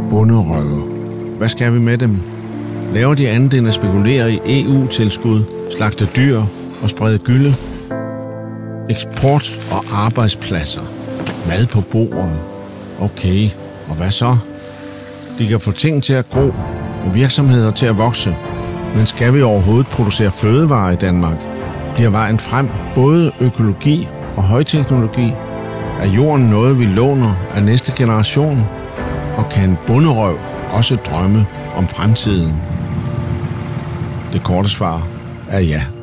Bonderøve. Hvad skal vi med dem? Laver de andet end at spekulere i EU-tilskud, slagte dyr og sprede gylde? Eksport og arbejdspladser. Mad på bordet. Okay, og hvad så? De kan få ting til at gro og virksomheder til at vokse. Men skal vi overhovedet producere fødevarer i Danmark? Bliver vejen frem både økologi og højteknologi? Er jorden noget, vi låner af næste generation? Og kan en bonderøv også drømme om fremtiden? Det korte svar er ja.